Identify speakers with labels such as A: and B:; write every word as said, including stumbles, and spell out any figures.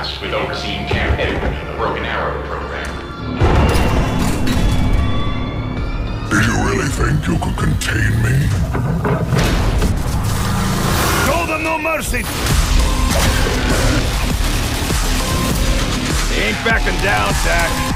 A: tasked with overseeing Camp Edward and the Broken Arrow program.
B: Did you really think you could contain me?
C: Show them no mercy! They ain't backing down, Jack.